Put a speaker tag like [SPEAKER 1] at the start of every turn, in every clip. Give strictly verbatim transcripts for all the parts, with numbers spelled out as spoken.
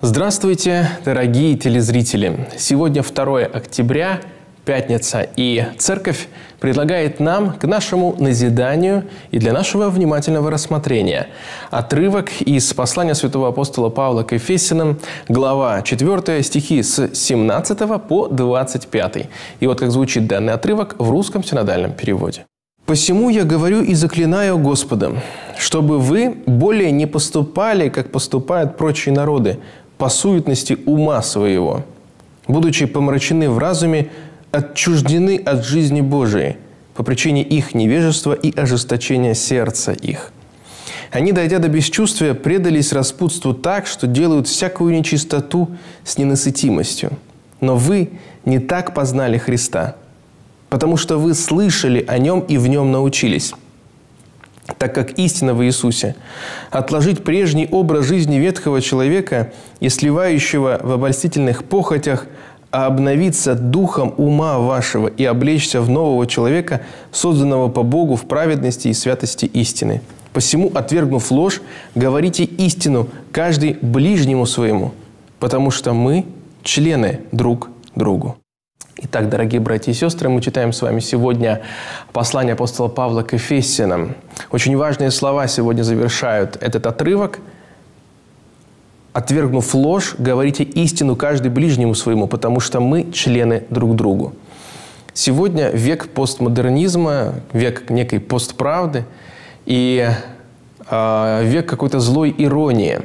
[SPEAKER 1] Здравствуйте, дорогие телезрители! Сегодня второе октября, пятница, и Церковь предлагает нам к нашему назиданию и для нашего внимательного рассмотрения отрывок из послания святого апостола Павла к Ефесянам, глава четвёртая, стихи с семнадцатого по двадцать пятый. И вот как звучит данный отрывок в русском синодальном переводе. «Посему я говорю и заклинаю Господом, чтобы вы более не поступали, как поступают прочие народы, по суетности ума своего, будучи помрачены в разуме, отчуждены от жизни Божией по причине их невежества и ожесточения сердца их. Они, дойдя до бесчувствия, предались распутству так, что делают всякую нечистоту с ненасытимостью. Но вы не так познали Христа, потому что вы слышали о Нем и в Нем научились, так как истина в Иисусе. Отложить прежний образ жизни ветхого человека и сливающего в обольстительных похотях, а обновиться духом ума вашего и облечься в нового человека, созданного по Богу в праведности и святости истины. Посему, отвергнув ложь, говорите истину каждый ближнему своему, потому что мы члены друг другу». Итак, дорогие братья и сестры, мы читаем с вами сегодня послание апостола Павла к Ефесянам. Очень важные слова сегодня завершают этот отрывок. «Отвергнув ложь, говорите истину каждый ближнему своему, потому что мы члены друг другу». Сегодня век постмодернизма, век некой постправды и э, век какой-то злой иронии.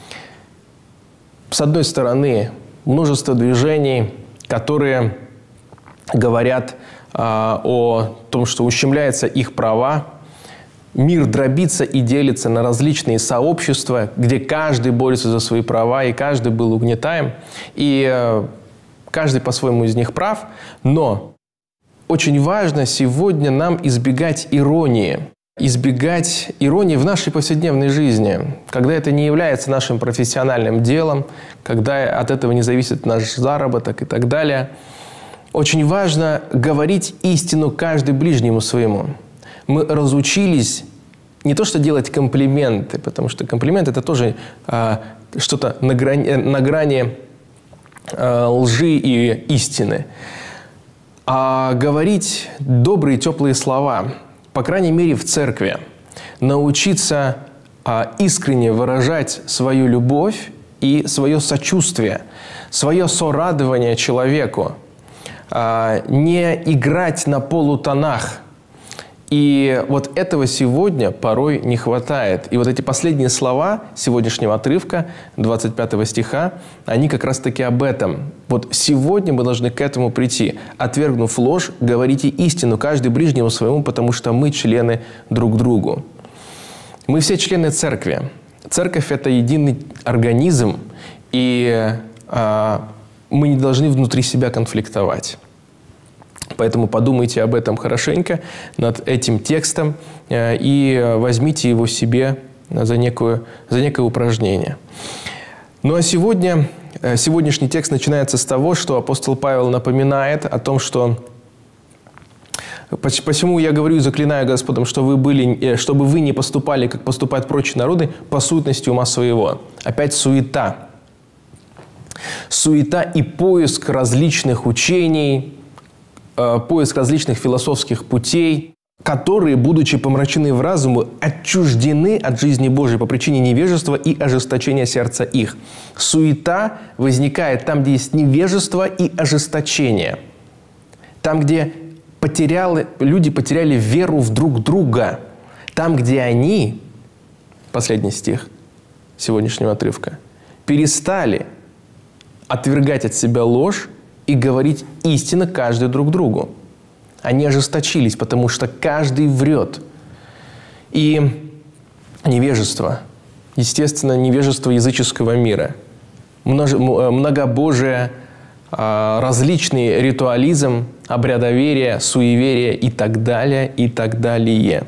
[SPEAKER 1] С одной стороны, множество движений, которые говорят э, о том, что ущемляются их права. Мир дробится и делится на различные сообщества, где каждый борется за свои права, и каждый был угнетаем. И э, каждый по-своему из них прав. Но очень важно сегодня нам избегать иронии. Избегать иронии в нашей повседневной жизни, когда это не является нашим профессиональным делом, когда от этого не зависит наш заработок и так далее. Очень важно говорить истину каждый ближнему своему. Мы разучились не то что делать комплименты, потому что комплимент – это тоже а, что-то на грани, на грани а, лжи и истины, а говорить добрые, теплые слова, по крайней мере в церкви, научиться а, искренне выражать свою любовь и свое сочувствие, свое сорадование человеку, а, не играть на полутонах. И вот этого сегодня порой не хватает. И вот эти последние слова сегодняшнего отрывка, двадцать пятого стиха, они как раз-таки об этом. Вот сегодня мы должны к этому прийти. «Отвергнув ложь, говорите истину каждый ближнему своему, потому что мы члены друг другу». Мы все члены церкви. Церковь – это единый организм, и а, мы не должны внутри себя конфликтовать. Поэтому подумайте об этом хорошенько, над этим текстом, и возьмите его себе за, некую, за некое упражнение. Ну а сегодня, сегодняшний текст начинается с того, что апостол Павел напоминает о том, что «Посему я говорю и заклинаю Господом, что вы были, чтобы вы не поступали, как поступают прочие народы, по суетности ума своего». Опять суета. Суета и поиск различных учений, поиск различных философских путей, которые, будучи помрачены в разуме, отчуждены от жизни Божией по причине невежества и ожесточения сердца их. Суета возникает там, где есть невежество и ожесточение. Там, где потеряли, люди потеряли веру в друг друга. Там, где они, последний стих сегодняшнего отрывка, перестали отвергать от себя ложь и говорить истину каждый друг другу. Они ожесточились, потому что каждый врет. И невежество, естественно, невежество языческого мира, многобожие, различный ритуализм, обрядоверие, суеверие и так далее, и так далее.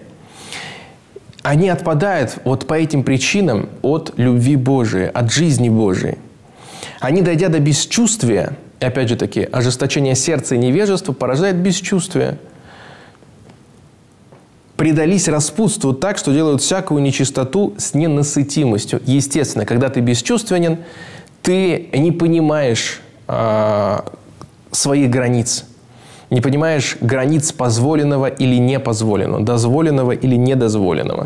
[SPEAKER 1] Они отпадают вот по этим причинам от любви Божией, от жизни Божией. Они, дойдя до бесчувствия, и опять же таки, ожесточение сердца и невежество порождает бесчувствие. предались распутству так, что делают всякую нечистоту с ненасытимостью. Естественно, когда ты бесчувственен, ты не понимаешь э, своих границ, не понимаешь границ позволенного или непозволенного, дозволенного или недозволенного.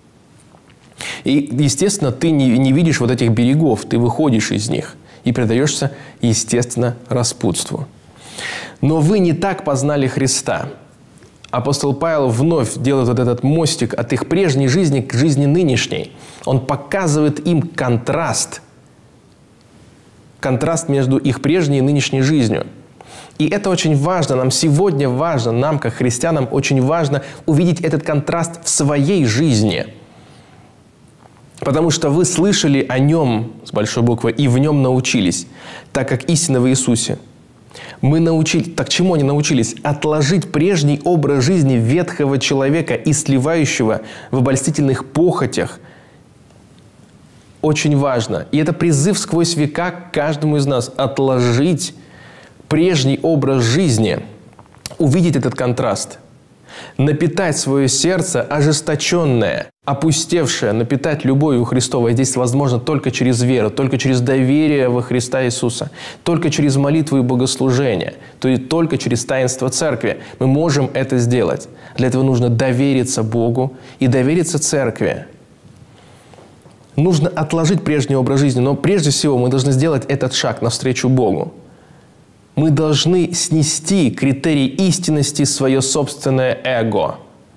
[SPEAKER 1] И, естественно, ты не, не видишь вот этих берегов, ты выходишь из них и предаешься, естественно, распутству. Но вы не так познали Христа. Апостол Павел вновь делает вот этот мостик от их прежней жизни к жизни нынешней. Он показывает им контраст. Контраст между их прежней и нынешней жизнью. И это очень важно. Нам сегодня важно, нам, как христианам, очень важно увидеть этот контраст в своей жизни. Потому что вы слышали о Нем, с большой буквы, и в Нем научились, так как истина в Иисусе. Мы научились, так чему они научились? Отложить прежний образ жизни ветхого человека и сливающего в обольстительных похотях. Очень важно. И это призыв сквозь века к каждому из нас отложить прежний образ жизни, увидеть этот контраст, напитать свое сердце ожесточенное, опустевшее, напитать любовью Христовой. Здесь возможно только через веру, только через доверие во Христа Иисуса, только через молитву и богослужение, то есть только через таинство Церкви. Мы можем это сделать. Для этого нужно довериться Богу и довериться Церкви. Нужно отложить прежний образ жизни, но прежде всего мы должны сделать этот шаг навстречу Богу. Мы должны снести критерий истинности свое собственное эго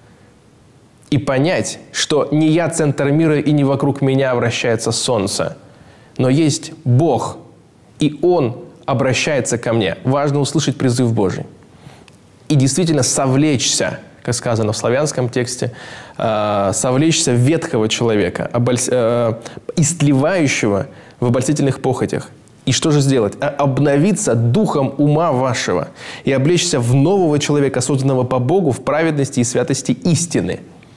[SPEAKER 1] и понять, что не я центр мира и не вокруг меня вращается солнце, но есть Бог, и Он обращается ко мне. Важно услышать призыв Божий. И действительно совлечься, как сказано в славянском тексте, э, совлечься ветхого человека, обольс... э, истлевающего в обольстительных похотях. И что же сделать? Обновиться духом ума вашего и облечься в нового человека, созданного по Богу в праведности и святости истины.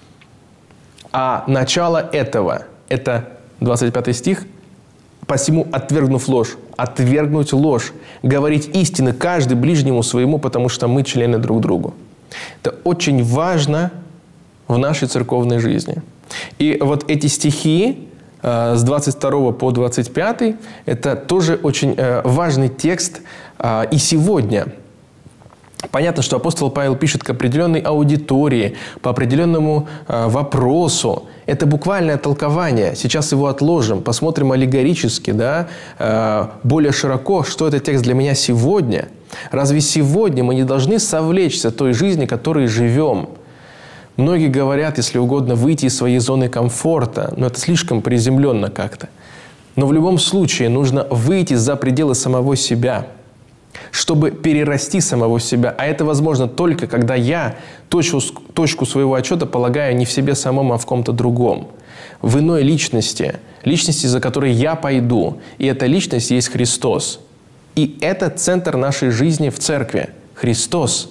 [SPEAKER 1] А начало этого, это двадцать пятый стих, «Посему, отвергнув ложь, отвергнуть ложь, говорить истины каждый ближнему своему, потому что мы члены друг другу». Это очень важно в нашей церковной жизни. И вот эти стихи с двадцать второго по двадцать пятый – это тоже очень важный текст и сегодня. Понятно, что апостол Павел пишет к определенной аудитории, по определенному вопросу. Это буквальное толкование. Сейчас его отложим, посмотрим аллегорически, да, более широко, что этот текст для меня сегодня. Разве сегодня мы не должны совлечься той жизни, которой живем? Многие говорят, если угодно, выйти из своей зоны комфорта, но это слишком приземленно как-то. Но в любом случае нужно выйти за пределы самого себя, чтобы перерасти самого себя. А это возможно только, когда я точку, точку своего отчета полагаю не в себе самом, а в ком-то другом. В иной личности, личности, за которой я пойду. И эта личность есть Христос. И это центр нашей жизни в церкви. Христос.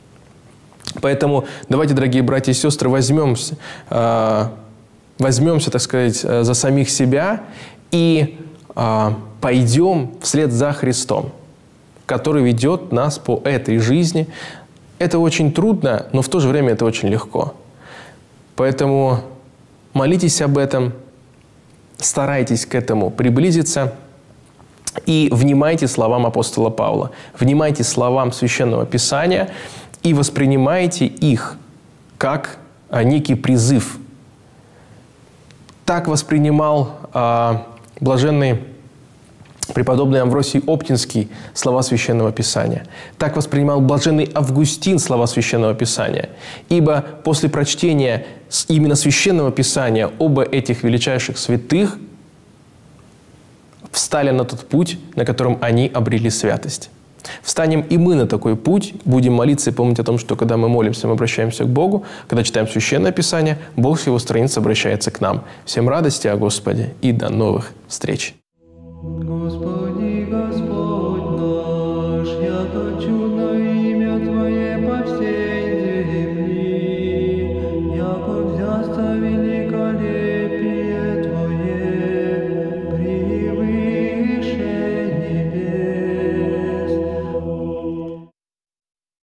[SPEAKER 1] Поэтому давайте, дорогие братья и сестры, возьмемся, э, возьмемся, так сказать, за самих себя и э, пойдем вслед за Христом, который ведет нас по этой жизни. Это очень трудно, но в то же время это очень легко. Поэтому молитесь об этом, старайтесь к этому приблизиться и внимайте словам апостола Павла, внимайте словам Священного Писания и воспринимайте их как а, некий призыв. Так воспринимал а, блаженный преподобный Амвросий Оптинский слова Священного Писания. Так воспринимал блаженный Августин слова Священного Писания. Ибо после прочтения именно Священного Писания оба этих величайших святых встали на тот путь, на котором они обрели святость. Встанем и мы на такой путь, будем молиться и помнить о том, что когда мы молимся, мы обращаемся к Богу, когда читаем Священное Писание, Бог с Его страниц обращается к нам. Всем радости о Господе и до новых встреч!
[SPEAKER 2] Господи, Господь наш, я точу на имя Твое по всей земли, яко взяста великая.